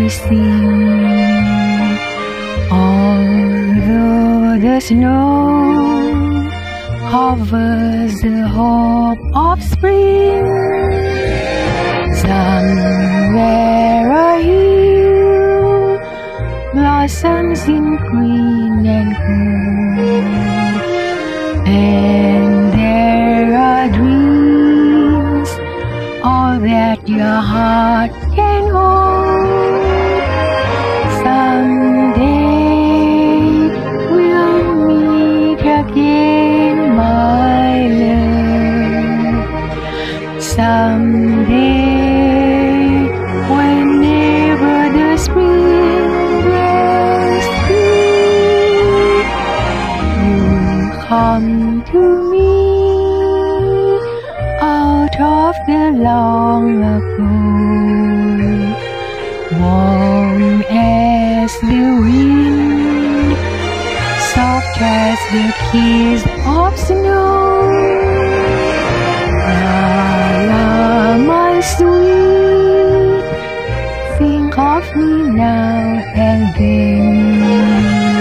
sing. Although the snow covers the hope of spring, somewhere a hill blossoms in green and cool, and there are dreams, all that your heart can hold. Someday we'll meet again, my love. Someday, whenever the spring blows through, you'll come to me out of the long ago, warm as the wind, soft as the kiss of snow. Lala, my sweet, think of me now and then.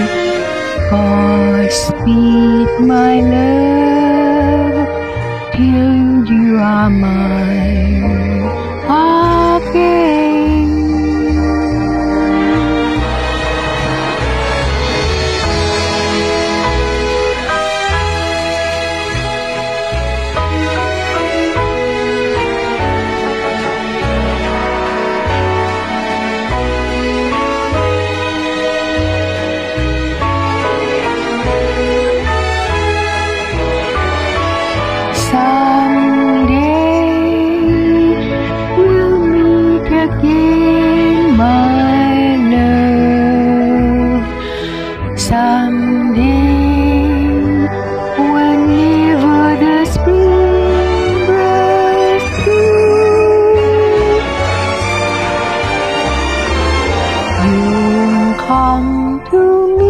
Godspeed, my love, till you are mine again. Someday we'll meet again, my love. Someday, whenever the spring breaks through, you'll come to me